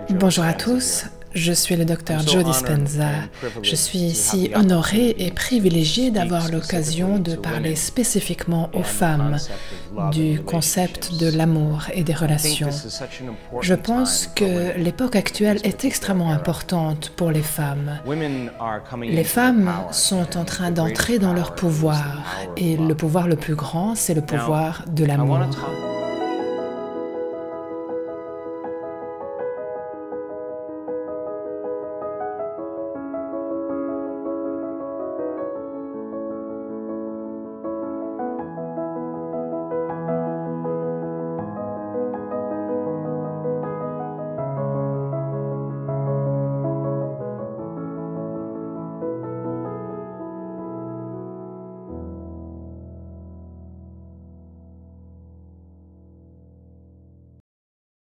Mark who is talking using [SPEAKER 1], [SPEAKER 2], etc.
[SPEAKER 1] Bonjour à tous, je suis le docteur Joe Dispenza. Je suis si honoré et privilégié d'avoir l'occasion de parler spécifiquement aux femmes du concept de l'amour et des relations. Je pense que l'époque actuelle est extrêmement importante pour les femmes. Les femmes sont en train d'entrer dans leur pouvoir et le pouvoir le plus grand, c'est le pouvoir de l'amour.